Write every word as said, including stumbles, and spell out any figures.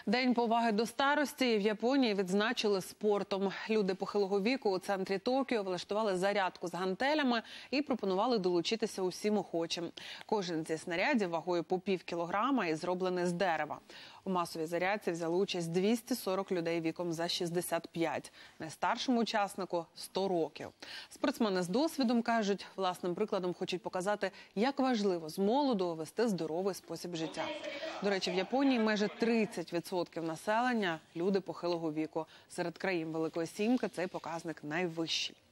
День поваги до старості в Японії відзначили спортом. Люди похилого віку у центрі Токіо влаштували зарядку з гантелями і пропонували долучитися усім охочим. Кожен зі снарядів вагою по пів кілограма і зроблений з дерева. У масовій зарядці взяли участь двісті сорок людей віком за шістдесят п'ять. Найстаршому учаснику – сто років. Спортсмени з досвідом кажуть, власним прикладом хочуть показати, як важливо з молоду вести здоровий спосіб життя. До речі, в Японії майже тридцять відсотків населення – люди похилого віку. Серед країн Великої Сімки цей показник найвищий.